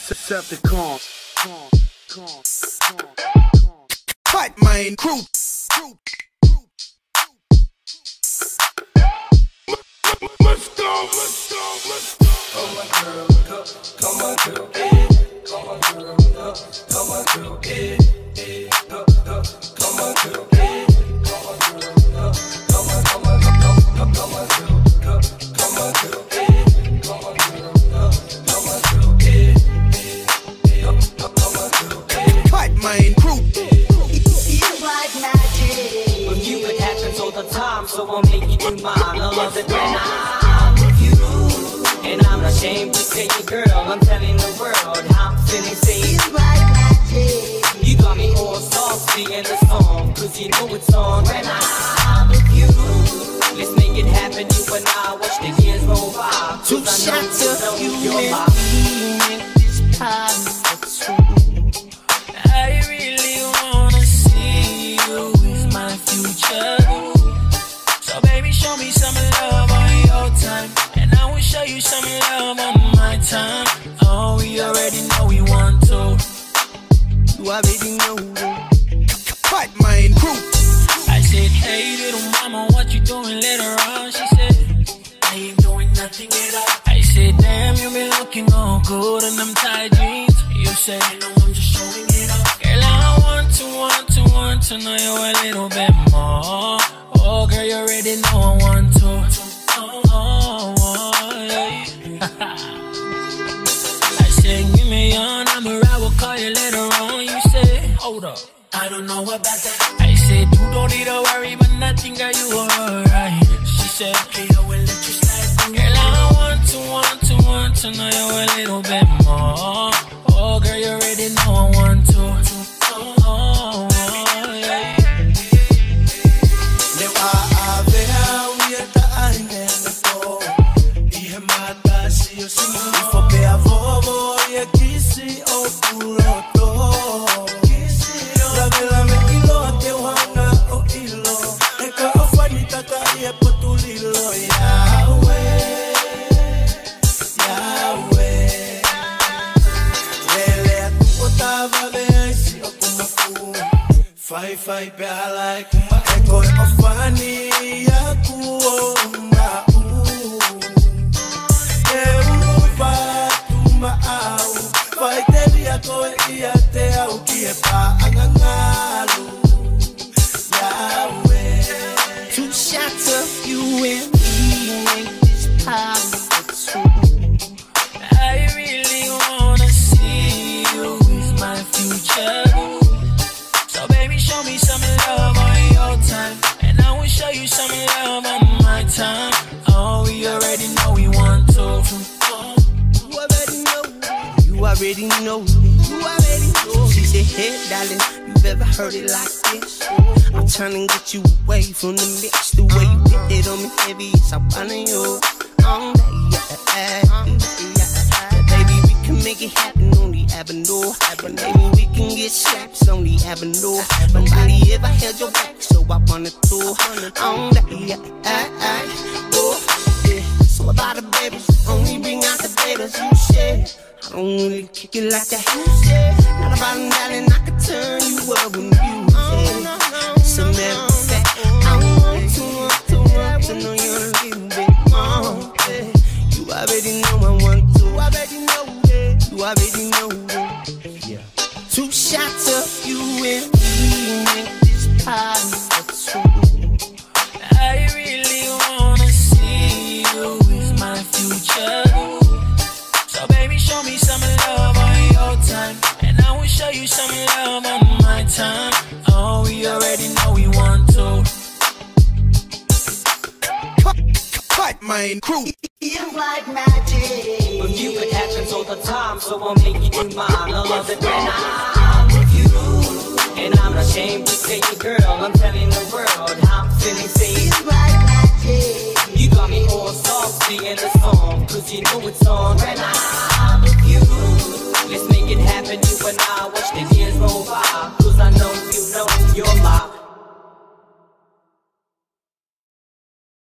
Decepticons. Fight my crew. Let's go. Come on, girl, come on, girl, yeah. Come on, girl, come on, girl, yeah. Come on, girl, yeah. Come on, girl, come on, come on, come on, girl, come on, girl, yeah. Come on, girl, come on, girl, yeah. Come on, girl, yeah. Fight my crew. It's like magic. With you it happens all the time, so I'll make you do mine. I love it when I'm with you. And I'm not ashamed to say it, girl, I'm telling the world how I'm feeling, say it. It's like magic. You got me all saucy in the song, cause you know it's on when I'm with you. Let's make it happen, you and I, watch the years roll by. Two shots of you you're my and me make this possible. I really wanna see you with my future. So baby, show me some love on your time, and I will show you some love on my time. Oh, we already know we want to. You already know. Fight my crew. I said, hey little mama, what you doing later on? She said, I ain't doing nothing at all. I said, damn, you been looking all good in them tight jeans. You said, no, I'm just showing it off. Girl, I want to know you a little bit more. Oh, girl, you already know I want to. Yeah. I said, give me your number, I will call you later on. You said, hold up, I don't know about that. I said, you don't need to worry about nothing, girl, you alright. She said, okay, I will let you slide. Girl, I want to know you a little bit more. Oh, girl, you already know I want to. Yeah. Le va a ver a inenepo Ihe mata si o simu Ifo pe a vovo Ye kisi o kuroto La me ilo te wanga o ilo Eka o fani tata ye potulilo Yahweh Yahweh Lele a tu otava vea si o kumaku Fai pe a like Eko e ofani ya kuoma Eupa tuma au Vai te ria koe ia te au Kie pa angangalu Yahweh. Two shots of you and me make this possible. I really wanna see you with my future. So baby, show me some love on your time, and I will show you some love on my time. Oh, we already know we want to. You already know. You already know. You already know. She said, hey, darling, you've ever heard it like this? I'm trying to get you away from the mix. The way you hit it on me heavy, it's up on you. Baby, we can make it happen on the avenue. Maybe we can get slaps on the avenue. Nobody ever held your back, so I wanna do. So about the babies, only bring out the babies. You said I don't really kick it like that. You said not about them, darling, I could turn you up when you said. So matter of fact, I want to know you a little bit more. You already know I want to. You already know. You already know. Yeah. Two shots of you and me make this possible. I really wanna see you with my future. So baby, show me some love on your time, and I will show you some love on my time. Oh, we already know we want to. Fight my crew. It's like magic. With you it happens all the time, so I'll make you do mine. I love it when I'm with you. And I'm not ashamed to say it, girl, I'm telling the world how I'm feeling, say it. It's like magic. You got me all saucy in the song, cause you know it's on when I'm with you. Let's make it happen, you and I, watch the years roll by, cause I know you know you're my